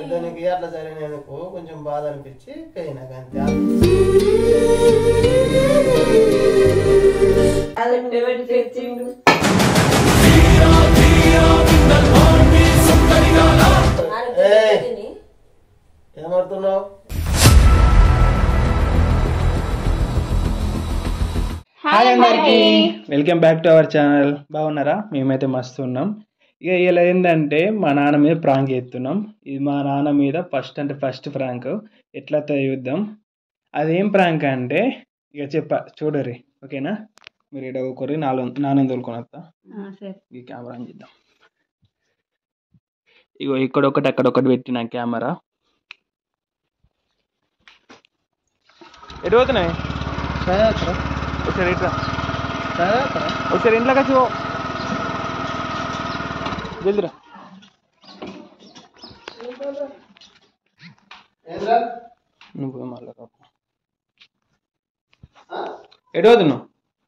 దానికి అట్లా జరిగినందుకు కొంచెం బాధ అనిపించి నాకు అంతే. ఏమడుతున్నావు? హాయ్ అందరికి, welcome back to our channel. బాగున్నారా? మేమైతే మస్తు ఉన్నాం. ఇక ఇలా ఏంటంటే మా నాన్న మీద ప్రాంక్ చేస్తున్నాం. ఇది మా నాన్న మీద ఫస్ట్ ప్రాంక్. ఎట్లా చూద్దాం. అదేం ప్రాంక్ అంటే ఇక చూడరి, ఓకేనా? మీరు ఇక్కడ ఒకరి నాన్న తోలుకొని వస్తా. ఈ కెమెరా చేద్దాం. ఇగో ఇక్కడ ఒకటి అక్కడ ఒకటి పెట్టిన కెమెరా. ఎటు పోతున్నాయి? ఒకసారి ఇట్లా ఒకసారి ఇంట్లోకి వచ్చి జల్దిరా. నువ్వు మళ్ళా ఎటు పోతున్నావు?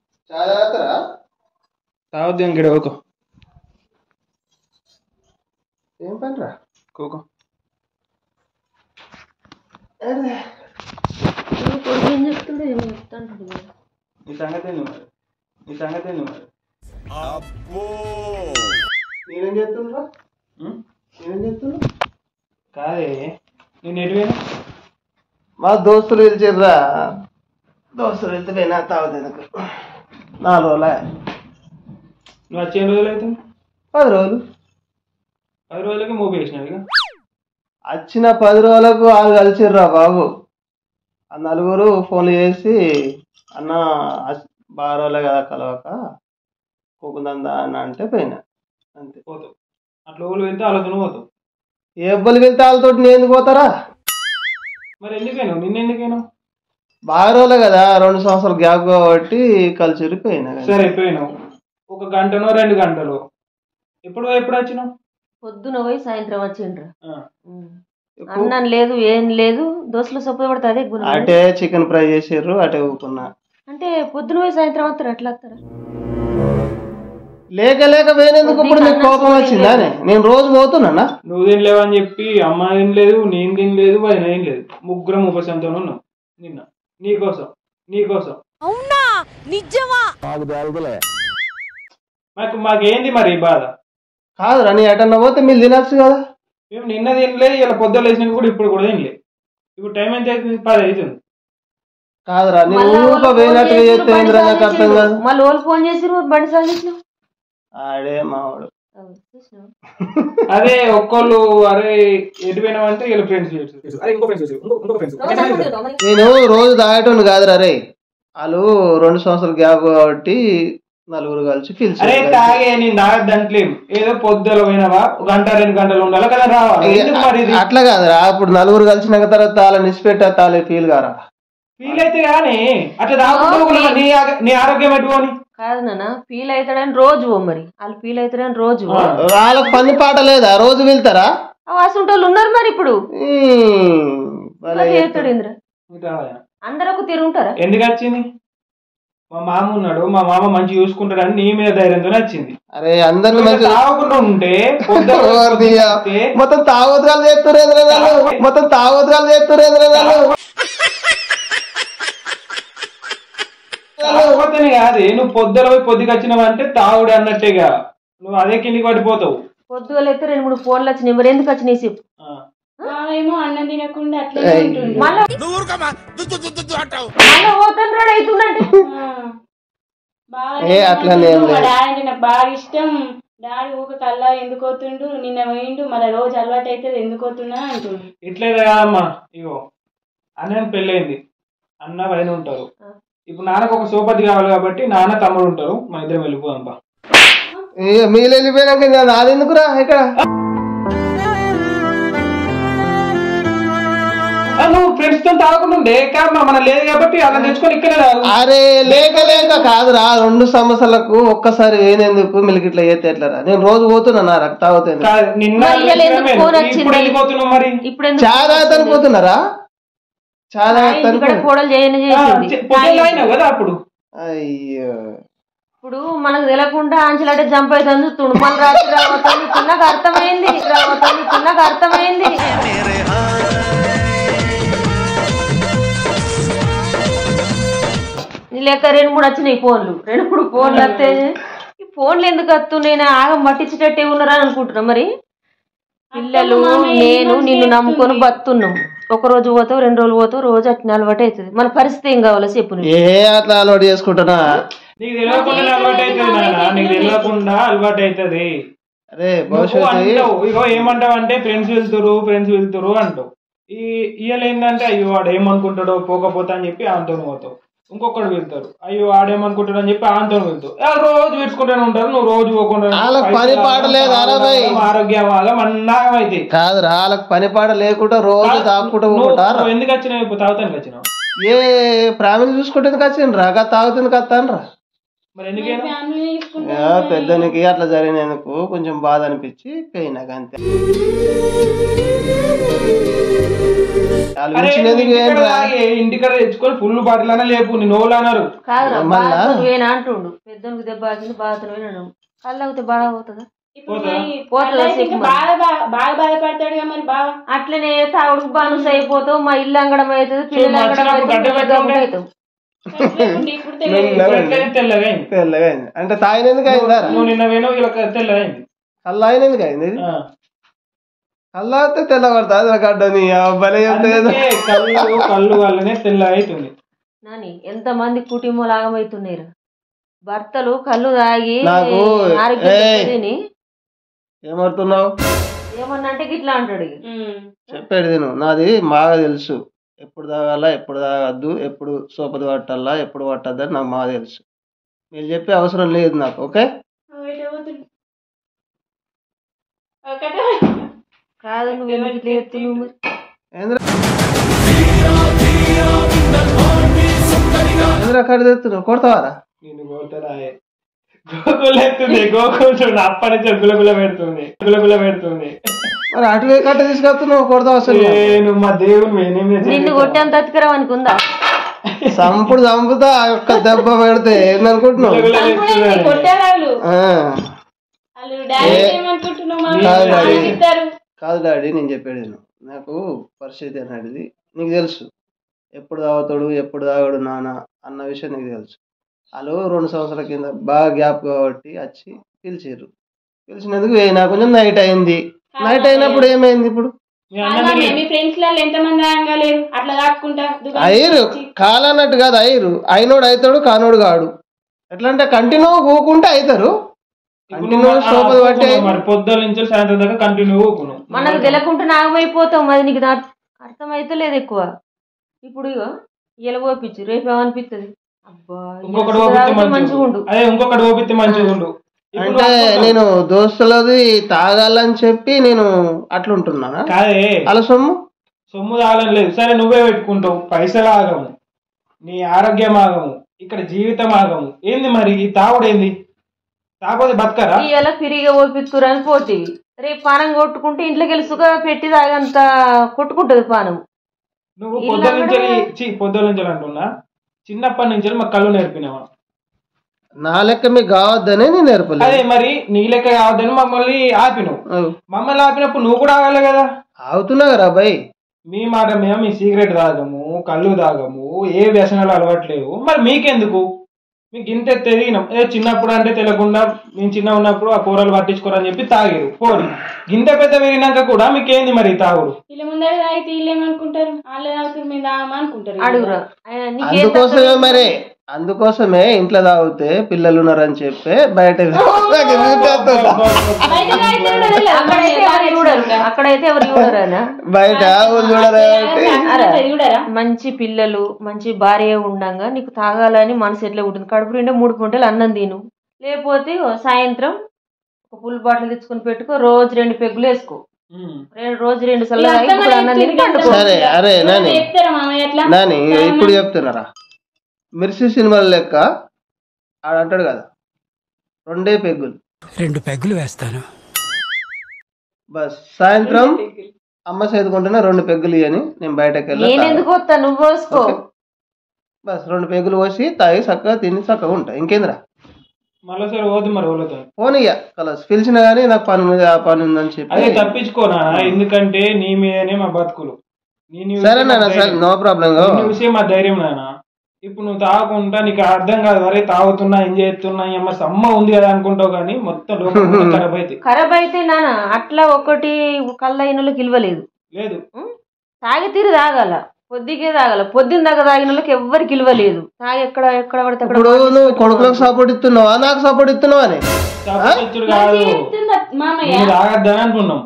తావద్దు ఇంకడ ఓకో. ఏం పనిరా? కోకో నీ సంగతి మరి, నీ సంగతి మరి. నేనేం చేస్తుండ్రా? నేనేం చేస్తున్నా? కాదే, నేను ఎటువైనా మా దోస్తులు పిలిచిర్రా. దోస్తులు వెళ్తే పోయినా తాగుతుంది. 4 రోజులే. నువ్వు వచ్చే ఎన్ని రోజులు అవుతుంది? 10 రోజులు. 10 రోజులకి మూవ్ చేసినావు. ఇక వచ్చిన 10 రోజులకు వాళ్ళు కలిసిర్రా బాబు. ఆ 4 ఫోన్లు చేసి అన్న బాగా రోజులే కదా కలవక పోకుందా అన్న అంటే పోయినా అంతే. పోతావు అట్లా ఊళ్ళు వెళ్తే వాళ్ళతో పోతావు. ఏ ఎవ్వరు వెళ్తే వాళ్ళతో నేను ఎందుకు పోతారా? మరి ఎందుకైనా నిన్నెందుకైనా? బాగా రోజులే కదా, 2 సంవత్సరాలు గ్యాప్ కాబట్టి కలిసి పోయినా. సరే పోయినావు. 1 గంటనో 2 గంటలు. ఎప్పుడు వచ్చినావు? పొద్దున పోయి సాయంత్రం వచ్చిండ్రు. అన్నం లేదు, ఏం లేదు. దోశలు సొప్పు పడుతుంది. అటే చికెన్ ఫ్రై చేసారు, అటే ఊకున్నా. అంటే పొద్దున పోయి సాయంత్రం వస్తారు. ఎట్లా వస్తారా? లేక పోయినందుకు ఇప్పుడు నీకు కోపం వచ్చిందా? నేను రోజు పోతున్నా. నువ్వు తినలేవని చెప్పి అమ్మ తినలేదు, నేను తినలేదు, వదిన తినలేదు. ముగ్గురం ఉపశాంతం ఉన్నాం నిన్న. నీకోసం. అవునా? నిజమా? మాకేంది మరి ఈ బాధ? కాదురా, నీ ఎటన్నా పోతే మీరు తినచ్చు కదా. మేము నిన్న తినలేదు, ఇలా పొద్దున్న లేచినాక కూడా ఇప్పుడు కూడా తినలేదు. ఇప్పుడు టైం ఎంత అవుతుంది? 10 అవుతుంది. కాదురా, నేను పోయినట్టుగా చేస్తే నాకు అర్థం కాదు. మళ్ళీ వాళ్ళు ఫోన్ చేసి బండి సాగించిన ఆడే మావాడు. అదే ఒక్కళ్ళు అరే ఎటు పోయినామంటే వీళ్ళ ఫ్రెండ్స్. నేను రోజు తాగేటోని కాదురా రే. వాళ్ళు 2 సంవత్సరాలు గ్యాప్ కాబట్టి 4 కలిసి పిలిచి. అరే తాగే నేను తాగద్దంటలేము. ఏదో పొద్దుల పోయినావా 1 గంట 2 గంటలు ఉండాలి కదా రావాలి. అట్లా కాదురా, అప్పుడు 4 కలిసినాక తర్వాత వాళ్ళ నిష్పెట్టా తాలే ఫీల్ కారా. ఫీల్ అయితే కానీ అట్లా తాగుకుంటూ నీ ఆరోగ్యం ఎట్టుకోని కాదు నాన్న. ఫీల్ అవుతాడని రోజు మరి వాళ్ళు ఫీల్ అవుతాడని రోజు వాళ్ళకి పని పాట లేదా? రోజు వెళ్తారా? అసంటోళ్ళు ఉన్నారు మరి. ఇప్పుడు అందరూ తిరుగుంటారా? ఎందుకు వచ్చింది? మా మామ ఉన్నాడు, మా మామ మంచి చూసుకుంటాడని నీ మీద ధైర్యంతో వచ్చింది. అరే అందరిని మంచి తాగకుండా ఉంటే మొత్తం తాగోతురాలు చేస్తున్నారు. తాగకపోతేనే కాదు, నువ్వు పొద్దుల పోయి పొద్దుకి వచ్చినావంటే తాగుడు అన్నట్టేగా. నువ్వు అదే కిందికి పడిపోతావు. పొద్దుగల అయితే 2-3 ఫోన్లు వచ్చినాయి. మరి ఎందుకు వచ్చినాయి చెప్పు? ఏమో అన్నం తినకుండా అట్లా డాడీ నాకు బాగా ఇష్టం. డాడీ ఊక కల్లా ఎందుకు పోతుండు, నిన్న పోయిండు, మళ్ళీ రోజు అలవాటు అయితే ఎందుకు పోతున్నా అంటుండు. ఇట్లేదు కదమ్మా. ఇగో అన్న పెళ్ళైంది, అన్న వదిన ఉంటారు. ఇప్పుడు నాన్నకు ఒక సోపతి కావాలి కాబట్టి నాన్న తమ్ముడు ఉంటారు. మన ఇద్దరం వెళ్ళిపోదాంపా. మీరు వెళ్ళిపోయినాక నాదెందుకురా? ఇక్కడ నువ్వు ఫ్రెండ్స్ తో తాగకుండా ఉండే మన లేదు కాబట్టి అలా తెచ్చుకొని ఇక్కడ. అరే లేక కాదురా, 2 సంవత్సరాలకు ఒక్కసారి వేనేందుకు మిల్కి ఇట్లా చేస్తే ఎట్లరా? నేను రోజు పోతున్నా రక్త తాగుతుంది. నిన్న వెళ్ళిపోతున్నావు మరి. చాలా పోతున్నారా? చాలా కదా అప్పుడు. అయ్యో ఇప్పుడు మనకు తెలియకుండా ఆంచలంటే జంప్ అవుతుంది తుణుమల రాత్రి రావతుంది నాకు అర్థమైంది నీ లెక్క 2-3 వచ్చినాయి ఫోన్లు 2-3 ఫోన్లు వస్తే ఈ ఫోన్లు ఎందుకు వస్తున్నాయి ఆగం పట్టించేటట్టే ఉన్నారా అనుకుంటున్నా మరి పిల్లలు నేను నిన్ను నమ్ముకొని బతున్నాం ఒక రోజు పోతావు 2 రోజులు పోతావు రోజు అట్లా అలవాటు అవుతుంది మన పరిస్థితి ఏం కావాలో చెప్పు అట్లా అలవాటు చేసుకుంటున్నా నీకు తెలియకుండా అలవాటు అవుతుంది నాన్న నీకు తెలియకుండా అలవాటు అవుతుంది అరే భవిష్యత్తు ఇగో ఏమంటావు అంటే ఫ్రెండ్స్ వెళ్తురు అంటావు ఇవాళ ఏంటంటే అయ్యో వాడు ఏమనుకుంటాడో పోకపోతా అని చెప్పి ఆంతో పోతావు ఇంకొకడు వెళ్తారు అయ్యో ఆడేమనుకుంటాడు అని చెప్పి ఆంతో వెళ్తావు రోజు పెట్టుకుంటూనే ఉంటారు నువ్వు రోజు పోకుండా పని పాట లేదు ఆరోగ్యం మన్నాగం అయితే కాదురా వాళ్ళకి పని పాట లేకుండా రోజు తాగుకుంటూ ఎందుకు వచ్చినావు ఇప్పుడు తాగుతానికి వచ్చినావు ఏ ప్రామిని చూసుకుంటే వచ్చిండ్రా తాగుతుంది కత్తానరా మరి ఎందుకైనా పెద్దనికి అట్లా జరిగినందుకు కొంచెం బాధ అనిపించి పోయినాక అంతే ఇంటికాడ తెచ్చుకొని ఫుల్ బాటిల్ అన్నా లేపు నోళ్ళు అన్నారు అంటుండు పెద్దనికి దెబ్బ ఆగింది బాధను వినడం కళ్ళు అవుతే బాగా అవుతుందా బాధపడతాడు మరి బాగా అట్లనే తాగుడుకు బానుస అయిపోతావు మా ఇల్లు అంగడం అవుతుంది పిల్లలు అంగడం అవుతావు తెల్లగా అంటే తాగినందుకు అయిందా నువ్వు నిన్న వేణు తెల్లగైంది కళ్ళు అయినందుకు అయింది కళ్ళు అయితే తెల్లబడతా గడ్డని భలే కళ్ళు వల్లనే తెల్ల అవుతుంది నాని ఎంత మంది కుటుంబాలు ఆగమవుతున్నారు భర్తలు కళ్ళు తాగి ఏమవుతున్నావు ఏమన్నా అంటే గిట్లా అంటాడు చెప్పేది నేను నాది బాగా తెలుసు ఎప్పుడు తాగాల ఎప్పుడు తాగద్దు ఎప్పుడు సోపది పట్టాలా ఎప్పుడు పట్టద్దు అని నాకు బాగా తెలుసు మీరు చెప్పే అవసరం లేదు నాకు ఓకే కాదు నువ్వు ఎందుకు ఇట్లా చెప్తున్నావు మరి కొడతావారా నేను కొడతారా గోకులు ఎత్తుంది గోకులు అప్పటి నుంచి గులగుల పెడుతుంది మరి అటువే కట్ట తీసుకొస్తున్నావు కొడతావు అసలు మా దేవుడు నిన్ను కొట్టాను తట్టుకురావు అనుకుందా చంపుతా ఒక్క దెబ్బ పెడితే ఏందనుకుంటున్నావు కాదు డాడీ నేను చెప్పాడు నాకు పరిస్థితి అనేది నీకు తెలుసు ఎప్పుడు తాగుతాడు ఎప్పుడు తాగాడు నాన్న అన్న విషయం నీకు తెలుసు వాళ్ళు 2 సంవత్సరాల కింద బాగా గ్యాప్ కాబట్టి వచ్చి పిలిచినందుకు నాకు కొంచెం నైట్ అయింది నైట్ అయినప్పుడు ఏమైంది ఇప్పుడు అయ్యరు కాలన్నట్టు కాదు అయ్యరు అయినోడు అవుతాడు కానోడు కాడు ఎట్లా అంటే కంటిన్యూ కూకుంటే అవుతారు పొద్దుల నుంచి సాయంత్రం దాకా కంటిన్యూ మనకు తెలియకుండా నాగమైపోతాం అది నీకు అర్థమైతే లేదు ఎక్కువ ఇప్పుడు ఇలా ఓపించు రేపు ఏమనిపిస్తుంది ఇంకొకటి ఓపిస్తే మంచిగా ఉండు అంటే నేను దోస్తులది తాగాలని చెప్పి నేను అట్లుంటున్నానా కాదే అలా సొమ్ము తాగాలని లేదు సరే నువ్వే పెట్టుకుంటావు పైసలు ఆగము నీ ఆరోగ్యం ఆగము ఇక్కడ జీవితం ఆగము ఏంది మరి ఈ తాగుడు ఏంది తాగోది బతకరా ఇలా ఫ్రీగా ఓపిక్కురని పోతీవి రేపు పానం కొట్టుకుంటే ఇంట్లోకి వెళ్ళి సుఖ పెట్టి తాగంత కొట్టుకుంటది పానం నువ్వు పొద్దుల నుంచి అంటున్నా చిన్నప్పటి నుంచి మాకు కళ్ళు నేర్పినావా నా లెక్క మీకు కావద్దని నేను నేర్పలేదు అదే మరి నీ లెక్క కావద్దని మమ్మల్ని మమ్మల్ని ఆపినప్పుడు నువ్వు కూడా ఆగాలి కదా ఆగుతున్నా కదా అబ్బాయి మీ మాట మేము మీ సిగరెట్ తాగము కళ్ళు తాగము ఏ వ్యసనాలు అలవాట్లేవు మరి మీకెందుకు మీకు ఇంత తెలియనం చిన్నప్పుడు అంటే తెలియకుండా మేము చిన్న ఉన్నప్పుడు ఆ కూరలు పట్టించుకోరని చెప్పి తాగారు పోరు గింత పెద్ద పెరిగినాక కూడా మీకేంది మరి తాగుడు వీళ్ళ ముందర తాగితే వీళ్ళు ఏమనుకుంటారు వాళ్ళు తాగుతారు మేము తాగమనుకుంటారు అందుకోసమే ఇంట్లో తాగితే పిల్లలు ఉన్నారని చెప్పి బయట అక్కడైతే ఎవరు చూడరా బయట మంచి పిల్లలు మంచి భార్య ఉండంగా నీకు తాగాలని మనసు ఎట్లా ఉంటుంది కడుపు నిండా 3 పూటలు అన్నం తిను లేకపోతే సాయంత్రం ఒక ఫుల్ బాటిల్ తెచ్చుకొని పెట్టుకో రోజు 2 పెగ్గులు వేసుకో రోజు 2 సార్లు సరే అరే నాని ఇప్పుడు చెప్తున్నారా మిర్చి సినిమాల లెక్క ఆడంటాడు కదా 2 పెగ్గులు వేస్తాను బస్ సాయంత్రం అమ్మ చేదుకుంటున్నా 2 పెగ్గులు ఇవని నేను బయటకు వెళ్ళి బస్ 2 పెగ్గులు పోసి తాగి చక్కగా తిని చక్కగా ఉంటా ఇంకేంద్రా మళ్ళీసారి పోదు మరి వాళ్ళతో. ఫోన్ ఇయ్య కలర్స్ పిలిచినా కానీ నాకు పని ఉంది ఆ పని ఉందని చెప్పి. అదే తప్పించుకోనా, ఎందుకంటే నీ మీదనే మా బతుకులు. సరే నాన్న సరే నో ప్రాబ్లం. విషయం మా ధైర్యం నాన్న. ఇప్పుడు నువ్వు తాగకుండా నీకు అర్థం కాదు, అరే తాగుతున్నా ఏం చేస్తున్నా అమ్మ సమ్మ ఉంది కదా అనుకుంటావు, కానీ మొత్తం లోపల ఖరాబ్ అయితే నాన్న. అట్లా ఒకటి కళ్ళ అయినోళ్ళకి ఇవ్వలేదు లేదు. తాగి తీరు తాగాల, పొద్దుకే తాగాల. పొద్దున్న దాకా తాగిన వాళ్ళకి ఎవ్వరికి ఇవ్వలేదు. తాగి ఎక్కడ ఎక్కడ పడితే అక్కడ. ఇప్పుడు నువ్వు కొడుకులకు సపోర్ట్ ఇస్తున్నావా నాకు సపోర్ట్ ఇస్తున్నావా అని? కాదు తాగద్దని అంటున్నాం.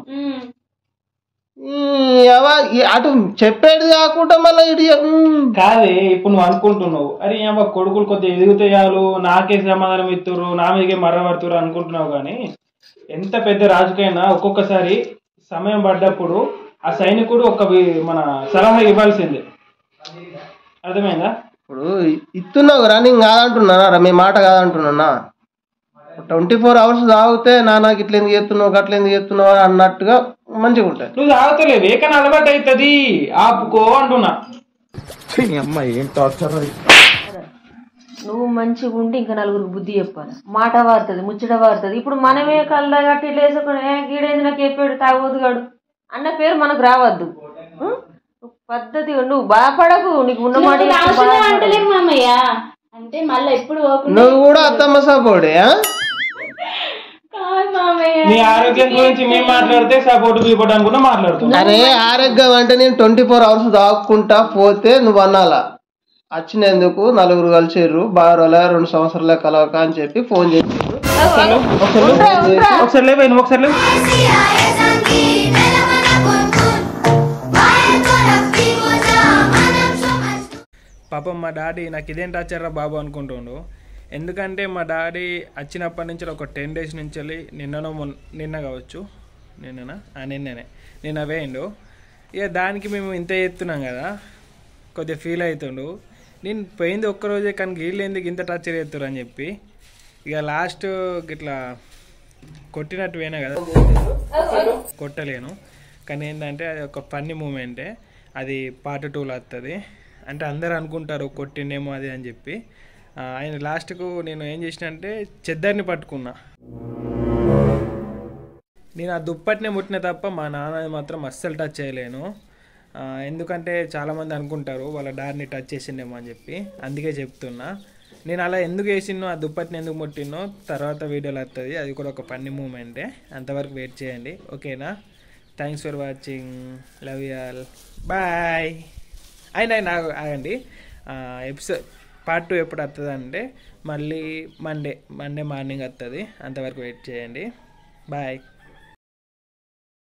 అటు చెప్పేది కాకుండా మళ్ళీ ఇటు కాదే. ఇప్పుడు నువ్వు అనుకుంటున్నావు అరే అమ్మ కొడుకులు కొద్దిగా ఎదుగుతాయాలు, నాకే సమాధానం ఇస్తురు, నా మీదకే మర్రపడుతురు అనుకుంటున్నావు. కానీ ఎంత పెద్ద రాజుకైనా ఒక్కొక్కసారి సమయం పడ్డప్పుడు ఆ సైనికుడు ఒక మన సలహా ఇవ్వాల్సిందే. అర్థమైందా? ఇప్పుడు ఇస్తున్నావు రన్నింగ్ కాదంటున్నానా, మీ మాట కాదంటున్నా. 24 hours తాగితే నాకు ఇట్లా ఎందుకు చేస్తున్నావు గట్ల ఎందుకు చేస్తున్నావు అని అన్నట్టుగా మంచిగా ఉంటాయి. నువ్వు తాగుతలేవు ఏకన్నా అలవాటు అవుతుంది, ఆపుకో అంటున్నా. నువ్వు మంచిగా ఉండి ఇంకా నలుగురికి బుద్ధి చెప్పాలి. మాట వారుతుంది, ముచ్చట వారుతుంది. ఇప్పుడు మనమే కళ్ళ కట్టి ఇట్లా వేసుకుని గీడేది నాకు చెప్పాడు తాగబోదు గాడు అన్న పేరు మనకు రావద్దు. పద్ధతి నువ్వు బాధపడకు, నీకు ఉన్న మాట అంటలేము మామయ్య. అంటే మళ్ళీ ఎప్పుడు నువ్వు కూడా అత్తమ్మ సపోర్టే. నీ ఆరోగ్యం గురించి మేము మాట్లాడితే సపోర్ట్ గిపోర్ట్ అనుకున్నా మాట్లాడుతున్నా. అరే ఆరోగ్యం అంటే నేను 24 hours తాగుకుంటా పోతే నువ్వు అన్నాలా వచ్చినందుకు నలుగురు కలిసిర్రు బారోలా 2 సంవత్సరాలే కలవక అని చెప్పి ఫోన్ చేసిర్రు. ఒకసారి లేవు ఒకసారి లేవు. పాపం మా డాడీ నాకు ఇదేం టార్చర్రా బాబు అనుకుంటుండు. ఎందుకంటే మా డాడీ వచ్చినప్పటి నుంచి ఒక 10 days నుంచి వెళ్ళి నిన్న కావచ్చు నిన్న వేయండు. ఇక దానికి మేము ఇంత చేస్తున్నాం కదా కొద్దిగా ఫీల్ అవుతుండు. నేను పోయింది ఒక్కరోజే కానీ వీళ్ళు ఎందుకు ఇంత టార్చర్ చేస్తారు అని చెప్పి ఇక లాస్ట్ ఇట్లా కొట్టినట్టు పోయినా కదా, కొట్టలేను. కానీ ఏంటంటే అది ఒక ఫన్నీ మూమెంటే, అది part 2లో వస్తుంది. అంటే అందరు అనుకుంటారు కొట్టిండేమో అది అని చెప్పి. ఆయన లాస్ట్కు నేను ఏం చేసిన అంటే చెద్దరిని పట్టుకున్నా. నేను ఆ దుప్పటినే ముట్టిన తప్ప మా నాన్న మాత్రం అస్సలు టచ్ చేయలేను. ఎందుకంటే చాలామంది అనుకుంటారు వాళ్ళ డాడీని టచ్ చేసిండేమో అని చెప్పి, అందుకే చెప్తున్నా. నేను అలా ఎందుకు వేసినో ఆ దుప్పటిని ఎందుకు ముట్టినో తర్వాత వీడియోలో వస్తుంది. అది కూడా ఒక ఫన్నీ మూమెంటే. అంతవరకు వెయిట్ చేయండి, ఓకేనా? Thanks for watching, love you all, bye. అయినా ఆగండి, ఎపిసోడ్ part 2 ఎప్పుడు వస్తుంది అంటే మళ్ళీ మండే మార్నింగ్ వస్తుంది. అంతవరకు వెయిట్ చేయండి, బాయ్.